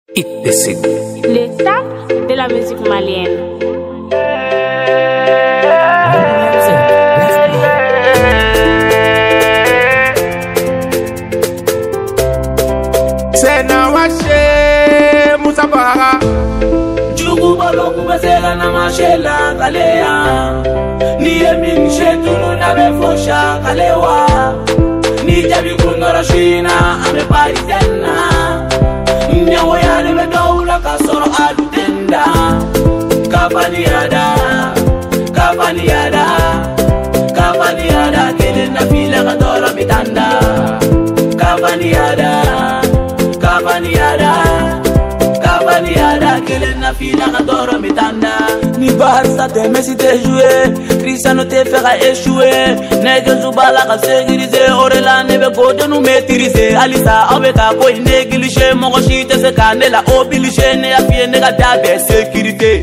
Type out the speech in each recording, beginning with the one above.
Les sables de la musique malienne. C'est Nawache Moussa Bara. Jugu balo kubesela na mashela kalea. Ni emin shetunu na befosha kalewa. Ni jabi kunora shina ame paritena. Nyawo ya ne bedoula kasoro alutenda. Kafaniada, kafaniada, kafaniada kele na fila kadora mitanda. Kafaniada, kafaniada, kafaniada kele na fila kadora mitanda. Ni Barça te Messi te joué, Cristiano te fera échouer. Nègre Zubala ka sécuriser, Orela ne be go de nous maîtriser. Alisa abeka ko négligé, mon rochi te se canela obligé, ne a bien ne ga be sécurité.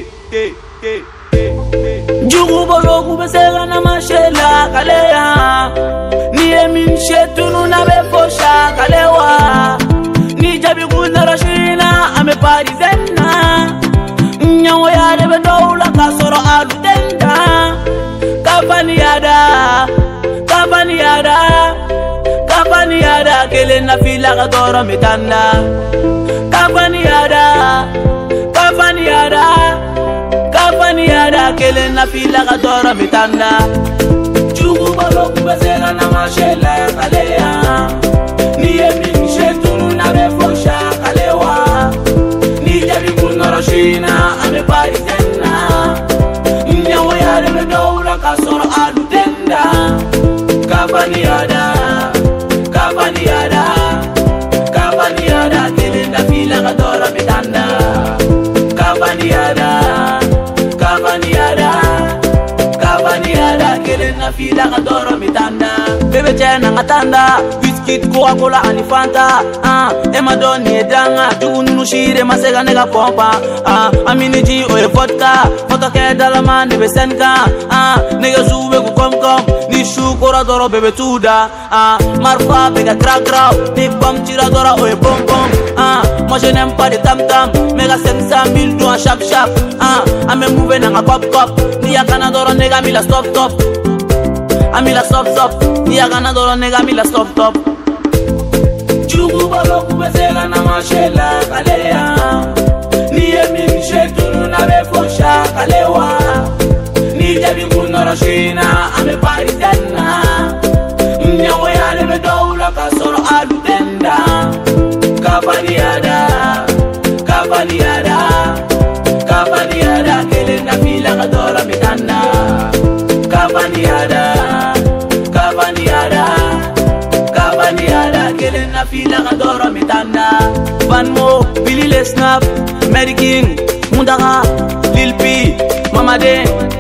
Jugu bolo ku besela na mashela kalea. Ni emin shetunu na be fosha kalewa. Ni jabi kuna rashina ame parizena. Nyawo ya de bedoula kasoro alutenda. Kafaniada, kafaniada, kafaniada kele na fila kadora mitanda. Kafaniada, kafaniada, kafaniada kele na fila kadora mitanda. Jugu balo kubesela na mashela kalea. Ni emin shetunu na befosha kalewa. Ni jabi kuna rashina ame paritena. Nyawo ya de bedoula kasoro alutenda. Kafaniada, kafaniada, kafaniada kele na fila kadora mitanda. Kafaniada, kafaniada, kafaniada kele na fila kadora mitanda. Bebe chena ngatanda, Whisky, Coca-Cola and Fanta. Ema doni edanga, junu shire masega nega pompa. Amini ji oye vodka, foto ke dalaman de besenka. Nega zube ku kom, ni shukura doro bebe tuda. Marfa bega gra, ni bam tira dora oye pom. Moi je n'aime pas de tam, mega 500 000 doigts chap. Ame move nanga pop, ni yakana doro nega mila stop. Amila stop, ni yakana doro nega mila stop. Jugu balo kubesela na mashela kalea. Ni emin shetunu na befosha kalewa. Ni jabi kuna rashina ame paritena. Nyawo ya de bedoula kasoro alutenda. Kafaniada, kafaniada, kafaniada kele na fila kadora mitanda. Kafaniada, kafaniada, kafaniada kele na fila kadora mitanda. Vanmo, Billy Le Snap, Mary King, Mundaka, Lil P, Mama Den.